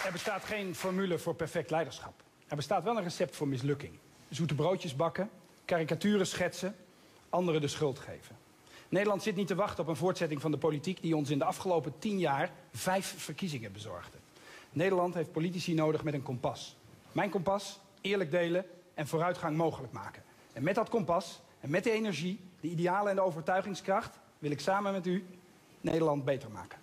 Er bestaat geen formule voor perfect leiderschap. Er bestaat wel een recept voor mislukking. Zoete broodjes bakken, karikaturen schetsen, anderen de schuld geven. Nederland zit niet te wachten op een voortzetting van de politiek die ons in de afgelopen 10 jaar 5 verkiezingen bezorgde. Nederland heeft politici nodig met een kompas. Mijn kompas, eerlijk delen en vooruitgang mogelijk maken. En met dat kompas en met de energie, de idealen en de overtuigingskracht wil ik samen met u Nederland beter maken.